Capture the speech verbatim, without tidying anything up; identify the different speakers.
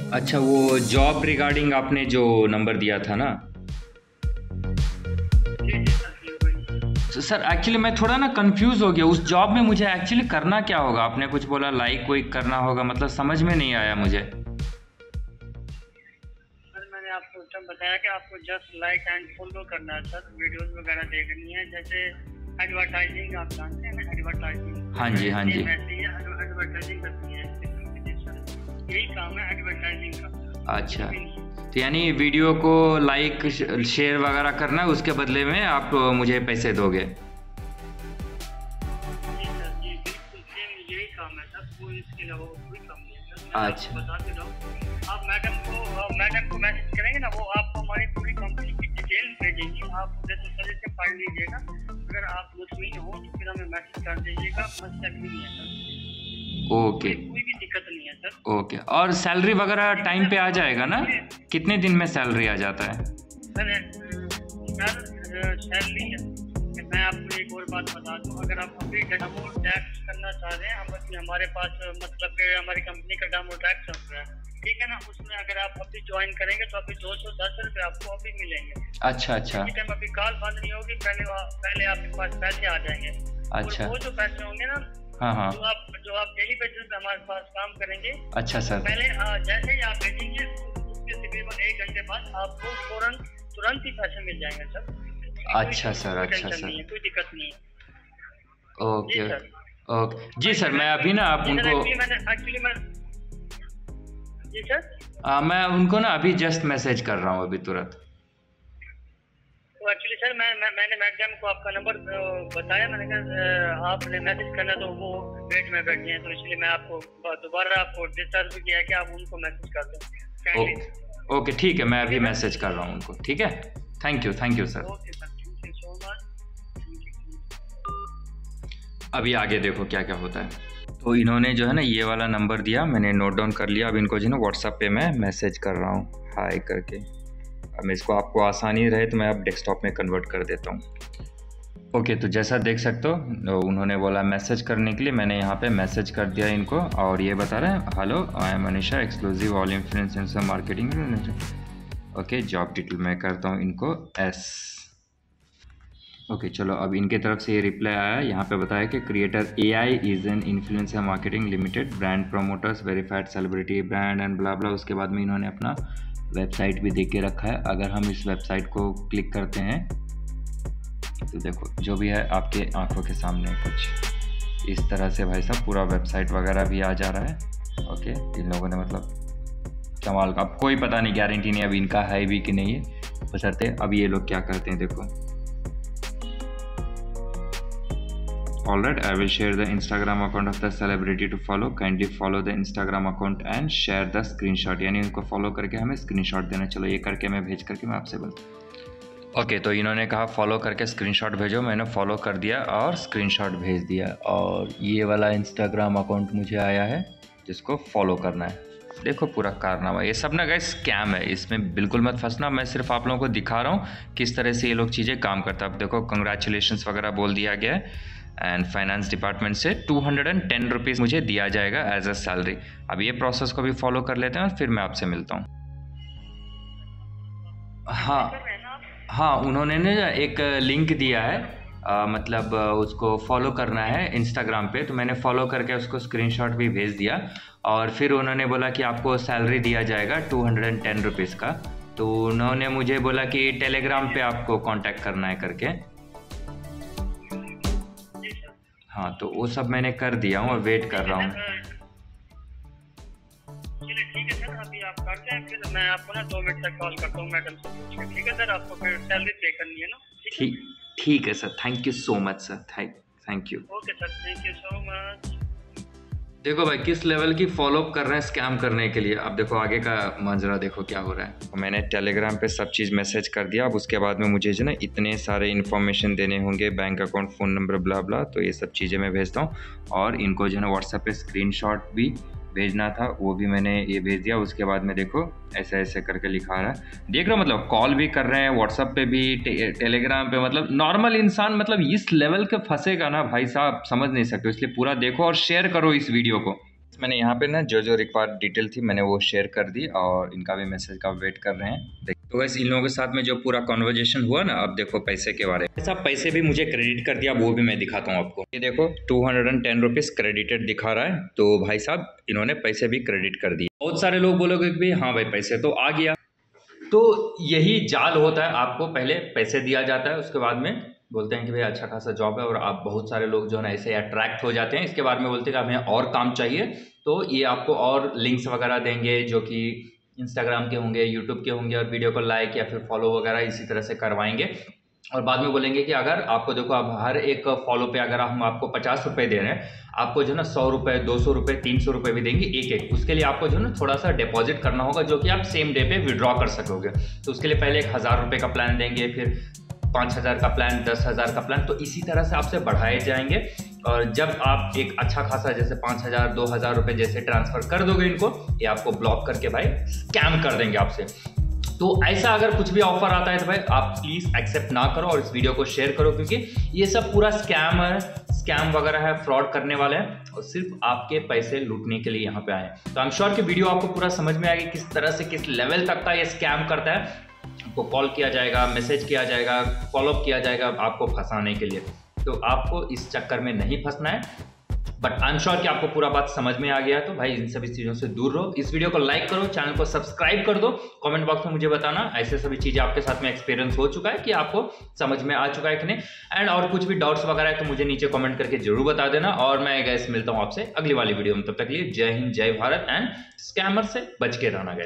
Speaker 1: अच्छा, वो job regarding आपने जो नंबर दिया था ना।
Speaker 2: जी जी सर, जी वही।
Speaker 1: तो सर एक्चुअली मैं थोड़ा ना कंफ्यूज हो गया, उस जॉब में मुझे एक्चुअली करना क्या होगा? आपने कुछ बोला लाइक वाइक करना होगा, मतलब समझ में नहीं आया मुझे।
Speaker 2: सर मैंने आपको उस टाइम बताया कि आपको जस्ट लाइक एंड फॉलो करना है सर, वीडियोस वगैरह देखनी है। जैसे एडवर्टाइजिंग आप जानते हैं ना, एडवर्टाइजिंग
Speaker 1: हाँ जी, हाँ जी।
Speaker 2: सेम ऐसे ही एडवर्टाइजिंग करनी है। सर यही काम है एडवर्टाइजिंग का,
Speaker 1: अच्छा,
Speaker 2: कुछ भी नहीं है।
Speaker 1: तो यानी वीडियो को लाइक शेयर वगैरह करना है, उसके बदले में आप मुझे पैसे दोगे?
Speaker 2: जी सर, जी बिल्कुल सेम यही काम है सर, कोई इसके अलावा कोई काम नहीं है सर। मैं आपको
Speaker 1: अच्छा।
Speaker 2: बता दे रहा हूँ, आप मैडम को मैडम को मैसेज करेंगे ना, वो आपको हमारी पूरी कंपनी की डिटेल भेजेंगी। आप उधर से सर से पढ़ लीजिएगा। अगर आप मुतमिन हो तो फिर हमें मैसेज कर दीजिएगा। मसला भी नहीं है सर,
Speaker 1: ओके।
Speaker 2: कोई कोई भी दिक्कत नहीं है सर।
Speaker 1: ओके, और सैलरी वगैरह
Speaker 2: ठीक है
Speaker 1: टाइम पे
Speaker 2: सर।
Speaker 1: आ
Speaker 2: और
Speaker 1: जाएगा ना?
Speaker 2: ये
Speaker 1: कितने दिन में सैलरी आ जाता है?
Speaker 2: सर सर सैलरी, मैं आपको एक और बात बता दूं, अगर आप अभी डेमो टैक्स करना चाह रहे हैं, हम अभी हमारे पास मतलब कि हमारी कंपनी का डेमो टैक्स चल रहा है, ठीक है ना। उसमें अगर आप अभी ज्वाइन करेंगे तो अभी दो सौ दस रुपये आपको अभी मिलेंगे।
Speaker 1: अच्छा अच्छा।
Speaker 2: इसी टाइम अभी कॉल बंद नहीं होगी, पहले पहले आपके पास पैसे आ जाएंगे।
Speaker 1: अच्छा।
Speaker 2: और वो जो पैसे होंगे ना,
Speaker 1: हाँ हाँ।
Speaker 2: जो आप जो आप डेली बेसिस पे हमारे पास काम करेंगे,
Speaker 1: अच्छा सर।
Speaker 2: पहले आ, जैसे ही आप भेजेंगे उसके तकरीबन एक घंटे बाद आपको फौरन तुरंत ही पैसे मिल जाएंगे सर।
Speaker 1: अच्छा सर, अच्छा सर।
Speaker 2: नहीं है, कोई दिक्कत नहीं है। जी
Speaker 1: ओके।
Speaker 2: सर।
Speaker 1: ओके जी सर, मैं अभी ना आप
Speaker 2: जी सर,
Speaker 1: उनको
Speaker 2: एक्चुअली मैंने एक्चुअली मैं जी सर,
Speaker 1: आ, मैं उनको ना अभी जस्ट मैसेज कर रहा हूँ अभी तुरंत।
Speaker 2: तो एक्चुअली सर मैं, मैं मैंने मैडम को आपका नंबर बताया। मैंने कहा आपने मैसेज करना, तो वो वेट में बैठे हैं, तो इसलिए मैं आपको दोबारा आपको डिस्टर्ब किया कि आप उनको मैसेज कर दें काइंडली।
Speaker 1: ओके ठीक है, मैं अभी मैसेज कर रहा हूँ उनको। ठीक है, thank you, thank you sir.
Speaker 2: Okay sir, thank you so much.
Speaker 1: अभी आगे देखो क्या क्या होता है। तो इन्होंने जो है ना ये वाला नंबर दिया, मैंने नोट डाउन कर लिया। अब इनको जो है ना व्हाट्सएप पे मैं मैसेज कर रहा हूँ हाय करके। अब मैं इसको आपको आसानी रहे तो मैं अब डेस्कटॉप में कन्वर्ट कर देता हूँ। ओके, तो जैसा देख सकते हो उन्होंने बोला मैसेज करने के लिए, मैंने यहाँ पे मैसेज कर दिया इनको। और ये बता रहे हैं hello I am Manisha, exclusive all influencer marketing. Okay, job detail मैं करता हूँ इनको एस। ओके चलो, अब इनके तरफ से ये रिप्लाई आया। यहाँ पे बताया कि creator A I is an influencer marketing limited, brand promoters, verified celebrity brand and blah blah. उसके बाद में इन्होंने अपना वेबसाइट भी दे के रखा है। अगर हम इस वेबसाइट को क्लिक करते हैं तो देखो जो भी है आपके आंखों के सामने कुछ इस तरह से भाई साहब पूरा वेबसाइट वगैरह भी आ जा रहा है। ओके, इन लोगों ने मतलब कमाल का, अब कोई पता नहीं, गारंटी नहीं अब इनका है भी कि नहीं है, बशर्ते अब ये लोग क्या करते हैं देखो। Alright, I will share the Instagram account of the celebrity to follow. Kindly follow the Instagram account and share the screenshot. यानी उनको फॉलो करके हमें स्क्रीनशॉट देना। चलो ये करके मैं भेज करके मैं आपसे बोलता। ओके, तो इन्होंने कहा फॉलो करके स्क्रीनशॉट भेजो। मैंने फॉलो कर दिया और स्क्रीनशॉट भेज दिया। और ये वाला इंस्टाग्राम अकाउंट मुझे आया है जिसको फॉलो करना है। देखो पूरा कारनामा, ये सब ना गाइस स्कैम है, इसमें बिल्कुल मत फंसना। मैं सिर्फ आप लोगों को दिखा रहा हूँ किस तरह से ये लोग चीज़ें काम करता है। अब देखो कंग्रेचुलेशंस वगैरह बोल दिया गया है एंड फाइनेंस डिपार्टमेंट से two hundred and ten rupees मुझे दिया जाएगा एज अ सैलरी। अब ये प्रोसेस को भी फॉलो कर लेते हैं और फिर मैं आपसे मिलता हूँ। हाँ हाँ, उन्होंने ना एक लिंक दिया है, आ, मतलब उसको फॉलो करना है इंस्टाग्राम पे, तो मैंने फॉलो करके उसको स्क्रीनशॉट भी भेज दिया। और फिर उन्होंने बोला कि आपको सैलरी दिया जाएगा two hundred and ten rupees का। तो उन्होंने मुझे बोला कि टेलीग्राम पे आपको कांटेक्ट करना है करके। हाँ, तो वो सब मैंने कर दिया हूँ और वेट कर रहा हूँ।
Speaker 2: चलिए ठीक है सर, अभी आप करते हैं, फिर मैं आपको ना दो मिनट तक कॉल करता हूँ मैडम से पूछ के। ठीक है सर, आपको फिर सैलरी पे करनी है ना?
Speaker 1: ठीक ठीक है sir, thank you so much sir, thank thank you.
Speaker 2: Okay sir, thank you so much.
Speaker 1: देखो भाई किस लेवल की फॉलोअप कर रहे हैं स्कैम करने के लिए। अब देखो आगे का मंजरा देखो क्या हो रहा है। तो मैंने टेलीग्राम पे सब चीज़ मैसेज कर दिया। अब उसके बाद में मुझे जो ना इतने सारे इन्फॉर्मेशन देने होंगे, bank account, phone number, blah blah. तो ये सब चीज़ें मैं भेजता हूँ। और इनको जो है ना व्हाट्सएप पे स्क्रीनशॉट भी भेजना था, वो भी मैंने ये भेज दिया। उसके बाद में देखो ऐसे ऐसे करके लिखा रहा है, देख रहे हो, मतलब कॉल भी कर रहे हैं, व्हाट्सएप पे भी, टे, टेलीग्राम पे। मतलब नॉर्मल इंसान मतलब इस लेवल के फंसेगा ना भाई साहब, समझ नहीं सकते। इसलिए पूरा देखो और शेयर करो इस वीडियो को। मैंने यहाँ पे ना जो जो रिक्वायर्ड डिटेल थी मैंने वो शेयर कर दी और इनका भी मैसेज का वेट कर रहे हैं। तो वैसे इन लोगों के साथ में जो पूरा कॉन्वर्जेशन हुआ ना, अब देखो पैसे के बारे में, सब पैसे भी मुझे क्रेडिट कर दिया, वो भी मैं दिखाता हूँ आपको। ये देखो two hundred and ten rupees credited दिखा रहा है। तो भाई साहब इन्होंने पैसे भी क्रेडिट कर दिए। बहुत सारे लोग बोलोगे कि भाई हाँ भाई पैसे तो आ गया। तो यही जाल होता है, आपको पहले पैसे दिया जाता है, उसके बाद में बोलते हैं कि भाई अच्छा खासा जॉब है, और आप बहुत सारे लोग जो है ना ऐसे अट्रैक्ट हो जाते हैं, इसके बारे में बोलते हैं कि हमें और काम चाहिए। तो ये आपको और लिंक्स वगैरह देंगे जो कि इंस्टाग्राम के होंगे, यूट्यूब के होंगे, और वीडियो को लाइक या फिर फॉलो वगैरह इसी तरह से करवाएंगे। और बाद में बोलेंगे कि अगर आपको देखो अब हर एक फॉलो पे अगर हम आपको पचास रुपये दे रहे हैं, आपको जो है ना सौ रुपये, दो सौ रुपये, तीन सौ रुपये भी देंगे एक एक। उसके लिए आपको जो है ना थोड़ा सा डिपॉजिट करना होगा, जो कि आप सेम डे पे विड्रॉ कर सकोगे। तो उसके लिए पहले एक हज़ार रुपये का प्लान देंगे, फिर पाँच हज़ार का प्लान, दस हज़ार का प्लान, तो इसी तरह से आपसे बढ़ाए जाएंगे। और जब आप एक अच्छा खासा जैसे पाँच हज़ार, दो हज़ार रुपये जैसे ट्रांसफ़र कर दोगे इनको, ये आपको ब्लॉक करके भाई स्कैम कर देंगे आपसे। तो ऐसा अगर कुछ भी ऑफर आता है तो भाई आप प्लीज़ एक्सेप्ट ना करो और इस वीडियो को शेयर करो, क्योंकि ये सब पूरा स्कैम है, स्कैम वगैरह है, फ्रॉड करने वाले हैं और सिर्फ आपके पैसे लूटने के लिए यहाँ पे आए। तो आई एम श्योर कि वीडियो आपको पूरा समझ में आएगी किस तरह से, किस लेवल तक का ये स्कैम करता है। आपको कॉल किया जाएगा, मैसेज किया जाएगा, फॉलोअप किया जाएगा आपको फंसाने के लिए। तो आपको इस चक्कर में नहीं फंसना है। बट आई एम श्योर कि आपको पूरा बात समझ में आ गया, तो भाई इन सभी चीज़ों से दूर रहो। इस वीडियो को लाइक करो, चैनल को सब्सक्राइब कर दो, कमेंट बॉक्स में मुझे बताना ऐसे सभी चीज़ें आपके साथ में एक्सपीरियंस हो चुका है कि आपको समझ में आ चुका है कि नहीं। एंड और कुछ भी डाउट्स वगैरह है तो मुझे नीचे कमेंट करके जरूर बता देना। और मैं गैस मिलता हूँ आपसे अगली वाली वीडियो में, तब तक के लिए जय हिंद, जय भारत एंड स्कैमर से बच के रहना।